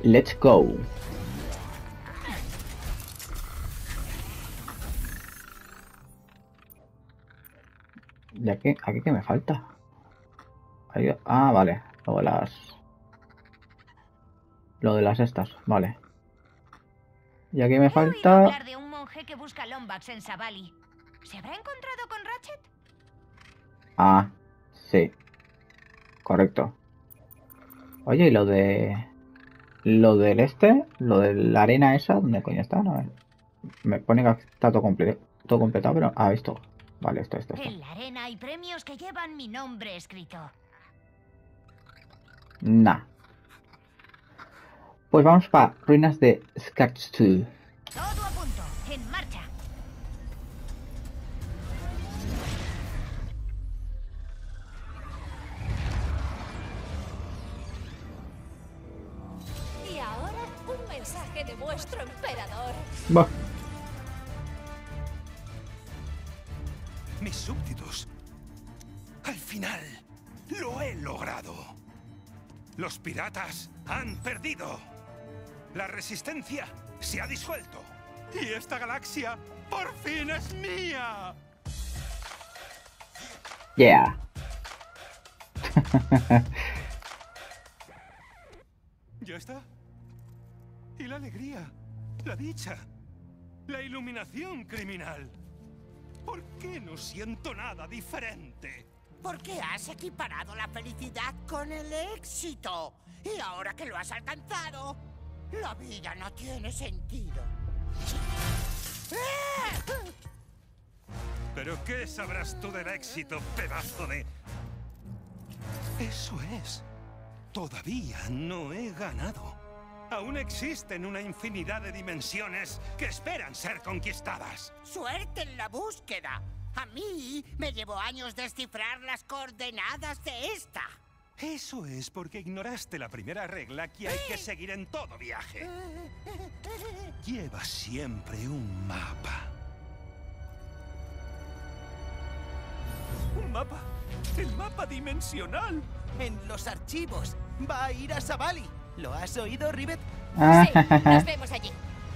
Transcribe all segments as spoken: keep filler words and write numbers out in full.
Let's go. ¿Y aquí? ¿Aquí qué me falta? Ahí- ah, vale. Lo de las... Lo de las estas, vale. Y aquí me He oído falta... hablar de un monje que busca Lombax en Savali. ¿Se habrá encontrado con Ratchet? Ah, sí. Correcto. Oye, ¿y lo de... Lo del este? Lo de la arena esa? ¿Dónde coño está? No, me pone que está todo, comple todo completado, pero... Ah, esto. Vale, esto, esto, esto. En la arena hay premios que llevan mi nombre escrito. Nah. Pues vamos para ruinas de Skagstu. Todo a punto. En marcha. Y ahora un mensaje de vuestro emperador. Bah. Mis súbditos. Al final, lo he logrado. Los piratas han perdido. La resistencia se ha disuelto. Y esta galaxia por fin es mía. Yeah. ¿Ya está? Y la alegría, la dicha, la iluminación criminal. ¿Por qué no siento nada diferente? Porque has equiparado la felicidad con el éxito. Y ahora que lo has alcanzado, la vida no tiene sentido. ¿Pero qué sabrás tú del éxito, pedazo de...? Eso es. Todavía no he ganado. Aún existen una infinidad de dimensiones que esperan ser conquistadas. Suerte en la búsqueda. A mí me llevó años descifrar las coordenadas de esta. Eso es porque ignoraste la primera regla que hay que seguir en todo viaje. Lleva siempre un mapa. ¡Un mapa! ¡El mapa dimensional! En los archivos. Va a ir a Savali. ¿Lo has oído, Rivet? Sí, nos vemos allí.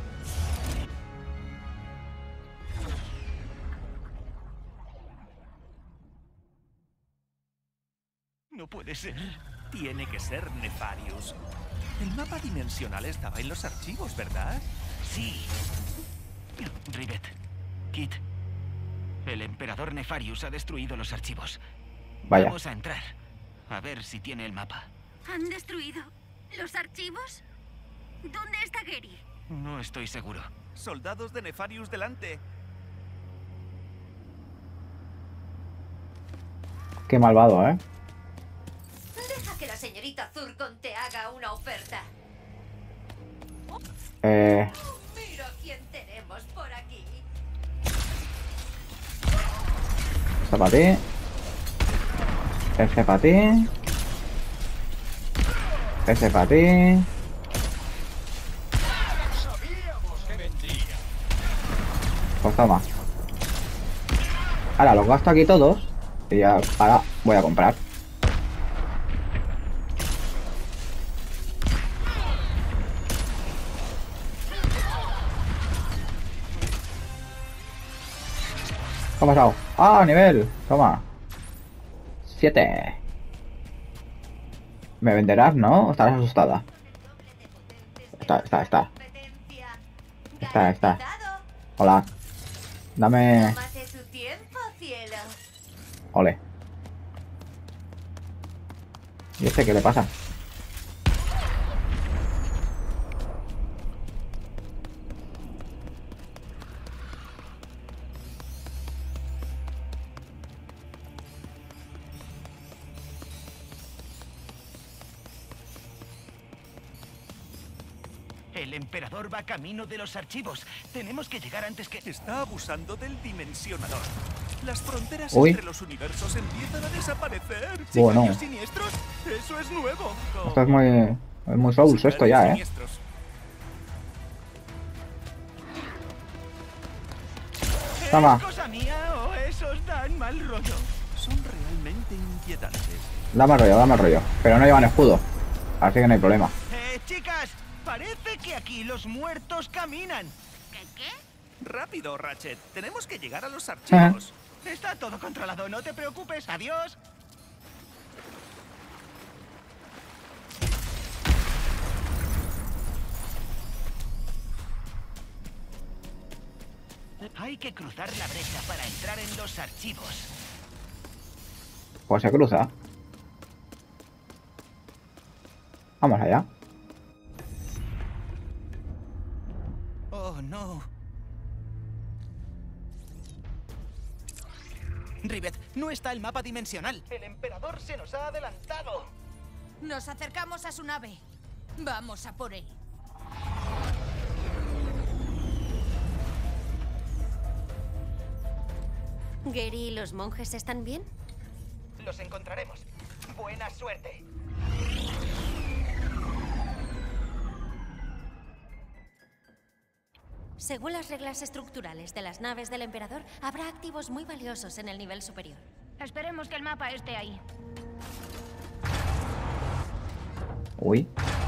No puede ser. Tiene que ser Nefarius. El mapa dimensional estaba en los archivos, ¿verdad? Sí. Rivet, Kit, el emperador Nefarius ha destruido los archivos. Vaya. Vamos a entrar. A ver si tiene el mapa. ¿Han destruido los archivos? ¿Dónde está Gary? No estoy seguro. Soldados de Nefarius delante. Qué malvado, ¿eh? Deja que la señorita Zurkon te haga una oferta. Eh... Mira quién tenemos por aquí. Esta para ti. Ese para ti. Ese para ti. Pues toma. Ahora los gasto aquí todos. Y ya ahora voy a comprar. ¿Qué ha pasado? ¡Ah, nivel! Toma. Siete. ¿Me venderás, no? ¿O estarás asustada? Está, está, está. Está, está. Hola. Dame... Tómate tu tiempo, cielo. Ole. ¿Y este qué le pasa? El emperador va camino de los archivos. Tenemos que llegar antes que... Está abusando del dimensionador. Las fronteras Uy. entre los universos empiezan a desaparecer. Bueno. ¿Sicarios siniestros? Eso es nuevo. Esto es muy... Es muy Souls esto ya, ¿eh? Siniestros. Toma. ¿Es cosa mía o esos dan mal rollo? Son realmente inquietantes. Dame el rollo, dame el rollo. Pero no llevan escudo. Así que no hay problema. Eh, chicas, Parece que aquí los muertos caminan. ¿Qué qué? Rápido, Ratchet. Tenemos que llegar a los archivos. Está todo controlado, no te preocupes. Adiós. Hay que cruzar la brecha para entrar en los archivos. Pues se cruza. Vamos allá. Oh, no. Rivet, no está el mapa dimensional. El emperador se nos ha adelantado. Nos acercamos a su nave. Vamos a por él. ¿Gary y los monjes están bien? Los encontraremos. Buena suerte. Según las reglas estructurales de las naves del emperador, habrá activos muy valiosos en el nivel superior. Esperemos que el mapa esté ahí. Uy.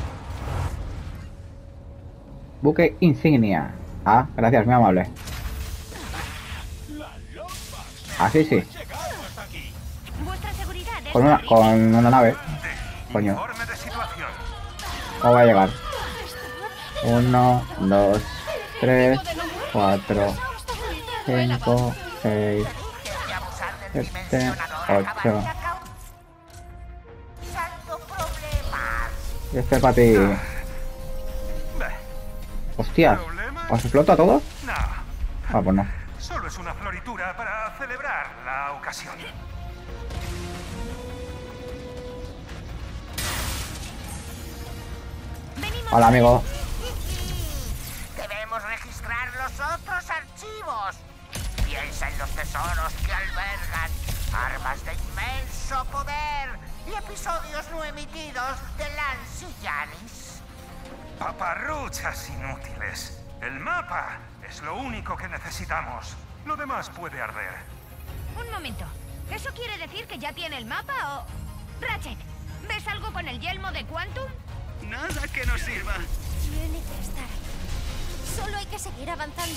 Buque insignia. Ah, gracias, muy amable. Ah, sí, sí. Vuestra seguridad es Con una, con una nave. Coño. Informe de situación. ¿Cómo va a llegar? Uno, dos, tres, cuatro, cinco, seis, siete, ocho. Y este es para ti. Hostia. ¿Os explota a todos? No, Ah, pues no. solo es una floritura para celebrar la ocasión. Hola, amigo. Debemos registrar los otros archivos. Piensa en los tesoros que albergan, armas de inmenso poder y episodios no emitidos de Lance y Janis. Paparruchas inútiles. El mapa es lo único que necesitamos. Lo demás puede arder. Un momento. ¿Eso quiere decir que ya tiene el mapa o...? Ratchet, ¿ves algo con el yelmo de Quantum? Nada que nos sirva. Tiene que estar ahí. Solo hay que seguir avanzando.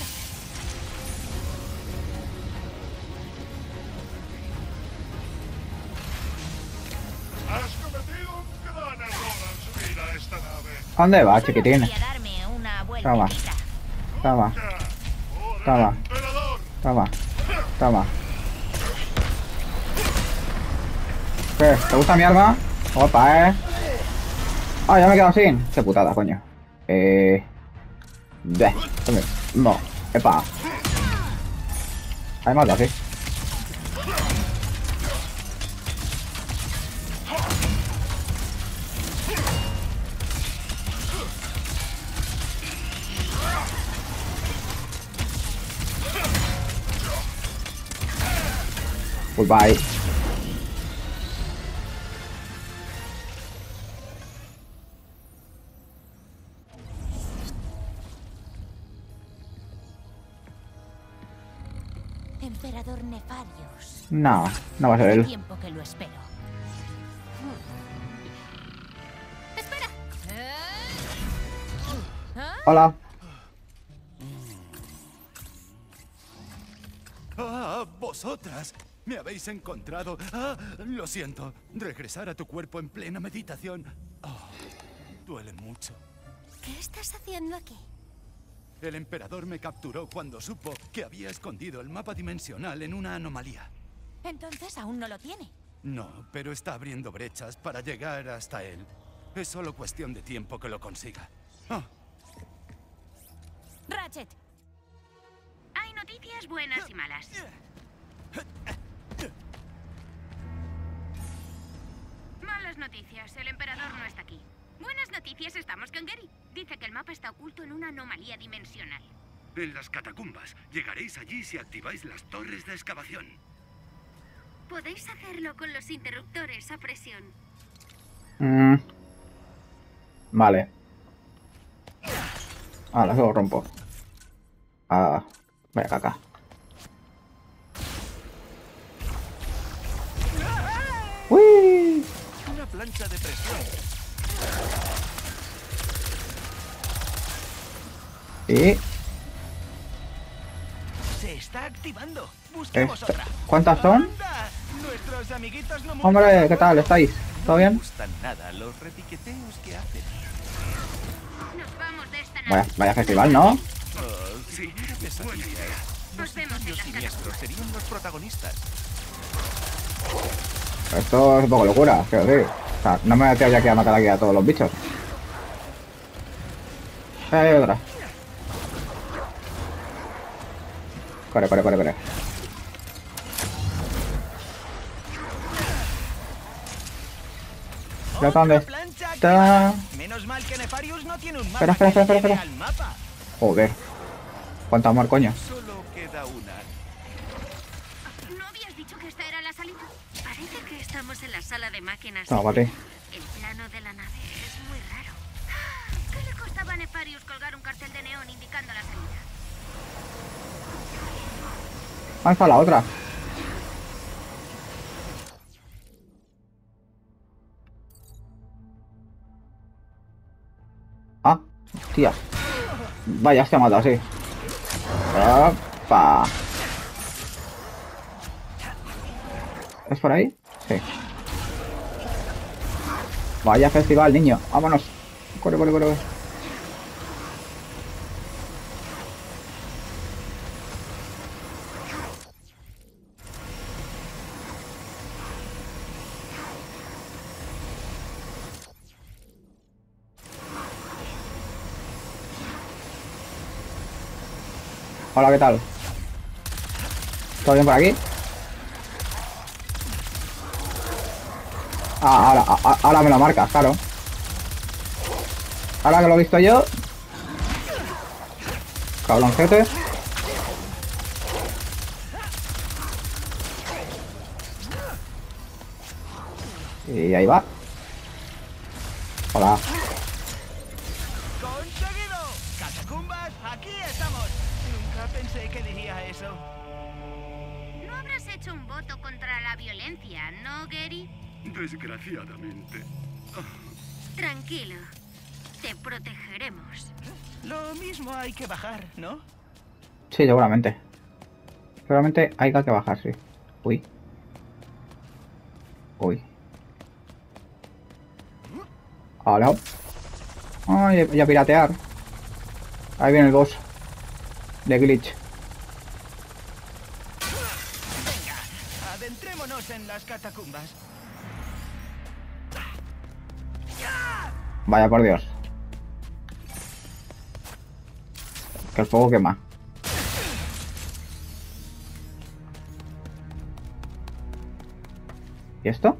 Has cometido un gran error al subir a esta nave. ¿A dónde va, chiquitín? Voy a darme una Toma. vueltecita. Toma, toma, toma, toma. ¿Qué? ¿Te gusta mi arma? Opa, eh. Ah, ya me he quedado sin. Qué putada, coño. Eh... Bleh. No. Epa. Hay más así. Goodbye. Emperador Nefarius. No, no va a ser Hace él. tiempo que lo espero. ¡Espera! ¿Ah? Hola. ¡Ah! ¡Vosotras! ¡Me habéis encontrado! ¡Ah! Lo siento. Regresar a tu cuerpo en plena meditación. Ah, duele mucho. ¿Qué estás haciendo aquí? El emperador me capturó cuando supo que había escondido el mapa dimensional en una anomalía. Entonces aún no lo tiene. No, pero está abriendo brechas para llegar hasta él. Es solo cuestión de tiempo que lo consiga. Ah, Ratchet, Hay noticias buenas y malas. Malas noticias, el emperador no está aquí. Buenas noticias, estamos con Gary. Dice que el mapa está oculto en una anomalía dimensional. en las catacumbas. Llegaréis allí si activáis las torres de excavación. Podéis hacerlo con los interruptores a presión. Mm. Vale. Ahora se lo rompo. Ah, vaya caca. ¡Uy! Una plancha de presión. Y... Se está activando. Busquemos Este... otra. ¿Cuántas son? ¡Anda! Nuestros amiguitos no Hombre, ¿qué tal? ¿Estáis? ¿Todo No me bien? gustan nada los repiqueteos que hacen. Nos vamos de esta nave. Vaya, vaya festival, ¿no? Oh, si hubiera pesadillas, Nos vemos en los las siniestros serían los protagonistas. Esto es un poco locura, quiero decir. O sea, no me voy a tirar ya aquí a matar aquí a todos los bichos. Hay otra. Corre, corre, corre, corre. ¿Dónde está? Menos mal que Nefarius no tiene un mapa. Espera, espera, espera, espera, que lleve al mapa. Joder. ¿Cuánto amor, coño? Solo queda una. ¿No habías dicho que esta era la salida? Parece que estamos en la sala de máquinas. No, para ti. El plano de la nave es muy raro. ¿Qué le costaba a Nefarius colgar un cartel de neón indicando la salida? Ahí está la otra. Ah, tía. Vaya, se ha matado, sí. Opa. ¿Es por ahí? Sí. Vaya festival, niño. Vámonos. Corre, corre, corre, corre. Hola, ¿qué tal? ¿Todo bien por aquí? Ah, ahora, a, ahora me lo marcas, claro. Ahora que lo he visto yo. Cabroncete. Y ahí va. Hola. ¡Conseguido! ¡Catacumbas, aquí estamos! Nunca pensé que diría eso. No habrás hecho un voto contra la violencia, ¿no, Gary? Desgraciadamente. Tranquilo. Te protegeremos. Lo mismo hay que bajar, ¿no? Sí, seguramente. Seguramente hay que bajar, sí. Uy. Uy. Hola. Ay, y a piratear. Ahí viene el boss. De glitch. Venga, adentrémonos en las catacumbas. Vaya por Dios. Que el fuego quema. ¿Y esto?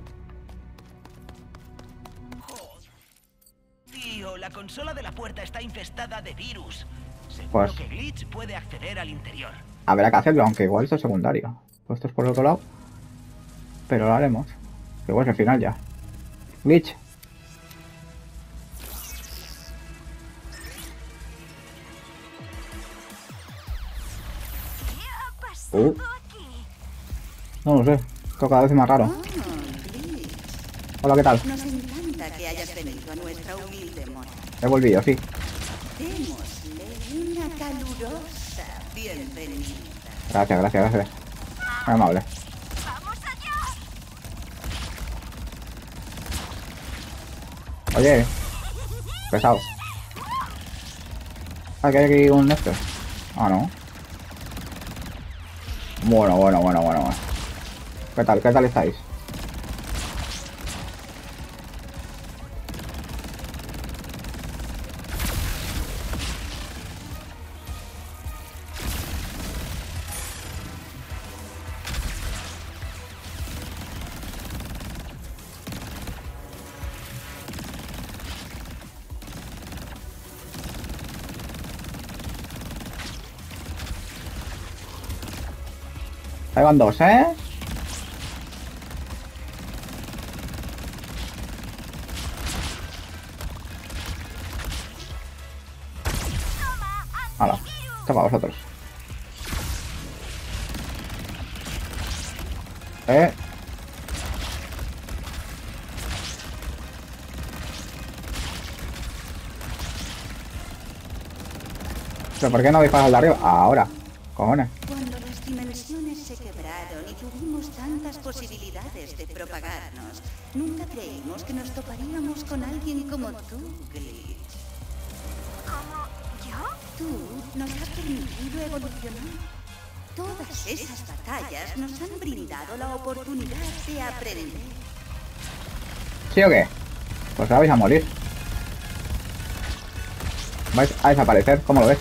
Tío, la consola de la puerta está infestada de virus. Seguro Pues- que Glitch puede acceder al interior. Habrá que hacerlo, aunque igual esto es secundario. Pues esto es por el otro lado. Pero lo haremos. Igual es el final ya. Glitch. ¿Qué ha pasado Uh. aquí? No lo sé. Esto cada vez es más raro. Hola, ¿qué tal? Nos encanta que hayas venido a nuestra humilde morada. He volvido, sí. Démosle una calurosa bienvenida. Gracias, gracias, gracias. Muy amable. ¡Vamos allá! Oye. Pesado. Ah, que hay aquí un este. Ah, no. Bueno, bueno, bueno, bueno, bueno. ¿Qué tal? ¿Qué tal estáis? Ahí van dos, ¿eh? Hala, esto para vosotros. Eh. ¿Pero por qué no disparas al de arriba? Ahora. Cojones. Cuando las dimensiones se quebraron y tuvimos tantas posibilidades de propagarnos, nunca creímos que nos toparíamos con alguien como tú, Glitch. ¿Cómo? ¿Yo? Tú nos has permitido evolucionar. Todas esas batallas nos han brindado la oportunidad de aprender. ¿Sí o qué? Pues ahora vais a morir. Vais a desaparecer, ¿cómo lo ves?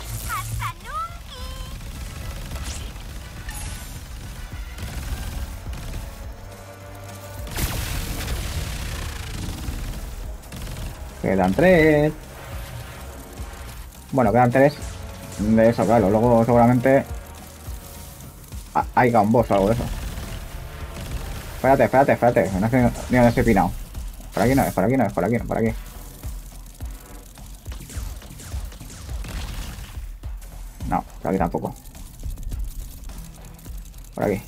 Quedan tres. Bueno, quedan tres de eso, claro. Luego seguramente haya un boss o algo de eso. Espérate, espérate, espérate. No sé ni dónde estoy pinado. Por aquí no es, por aquí no es, por aquí no, por aquí. No, por aquí tampoco. Por aquí.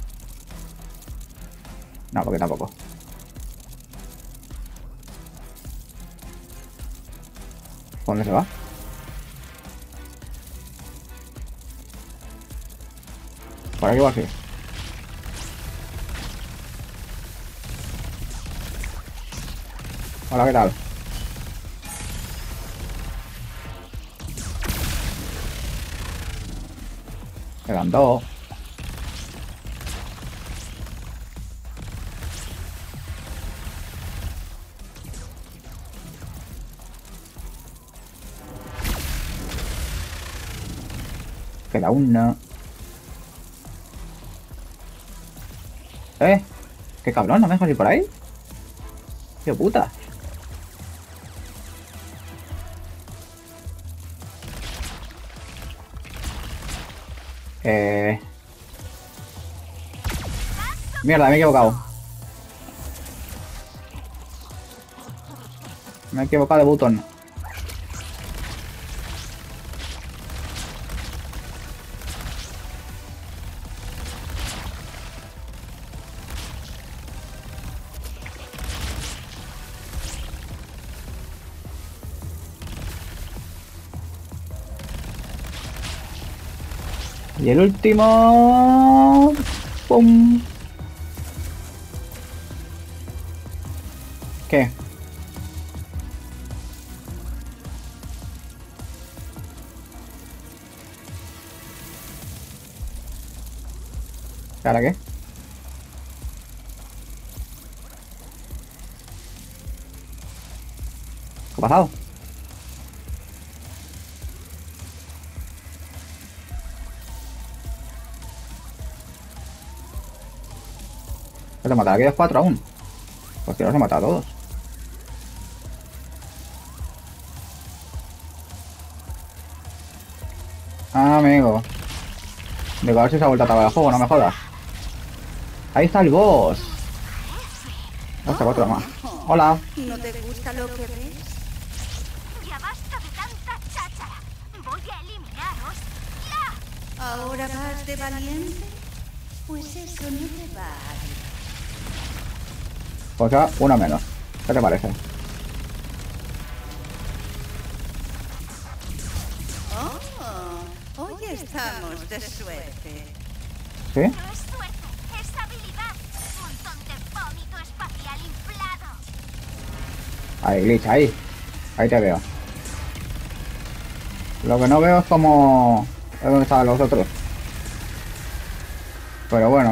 No, por aquí tampoco. ¿Por dónde se va? Por aquí o así. Hola, ¿qué tal? Quedan dos. Queda una. Eh, qué cabrón, ¿no me dejas ir por ahí? ¡Qué puta! Eh... Mierda, me he equivocado. Me he equivocado de botón. Y el último... ¡Pum! ¿Qué? ¿Ahora qué? ¿Qué ha pasado? ¿Te matar a aquellos cuatro aún? Pues que los he matado a todos. Ah, amigo. Digo, a ver si se ha vuelto a acabar el juego, no me jodas. Ahí está el boss. Hasta cuatro más. Hola. ¿No te gusta lo que ves? Ya basta de tanta cháchara. Voy a eliminaros ya. ¿Ahora vas de valiente? Pues eso no te va a ayudar. Pues ya, una menos. ¿Qué te parece? Oh, hoy estamos de suerte. ¿Sí? No es suerte, es habilidad. Un montón de vómito espacial inflado. Ahí, Glitch, ahí. Ahí te veo. Lo que no veo es como... es donde estaban los otros. Pero bueno.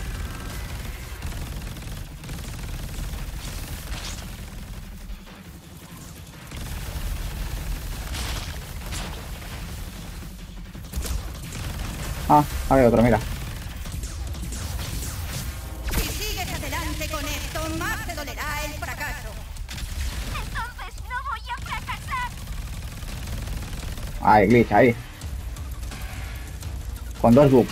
Ah, hay otro, mira. Si sigues adelante con esto, más te dolerá el fracaso. Entonces no voy a fracasar. Ahí, Glitch, ahí. Con dos bugs.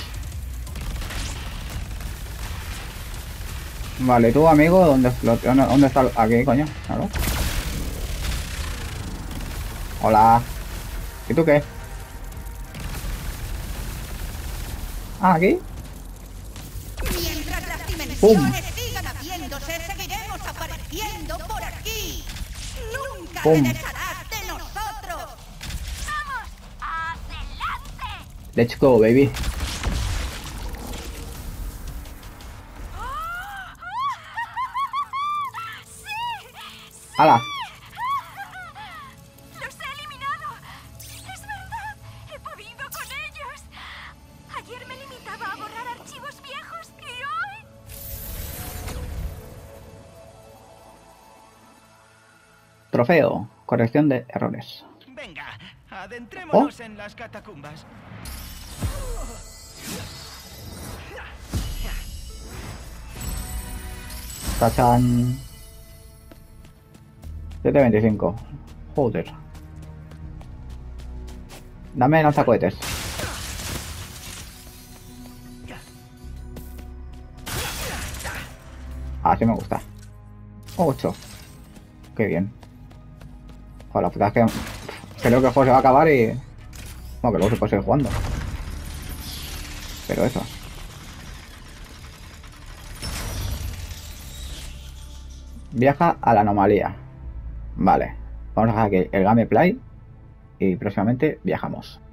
Vale, tú, amigo, ¿dónde, lo, dónde está? Aquí, coño. ¿No? Hola. ¿Y tú qué? Ah, aquí. Mientras las dimensiones ¡Pum! sigan habiéndose, seguiremos apareciendo por aquí. Nunca ¡Pum! te desharás de nosotros. ¡Vamos! ¡Haz el Let's go, baby. ¡Hala! ¡Los he eliminado! ¡Es verdad! ¡He podido con ellos! Ayer me limitaba a borrar archivos viejos y hoy... Trofeo. Corrección de errores. Venga, adentrémonos oh. en las catacumbas. Tachan. siete veinticinco. Joder. Dame lanzacohetes. Así me gusta. ocho. Qué bien. Joder, la puta es que creo que el juego se va a acabar y... Bueno, que luego se puede seguir jugando. Pero eso. Viaja a la anomalía. Vale. Vamos a dejar aquí el gameplay y próximamente viajamos.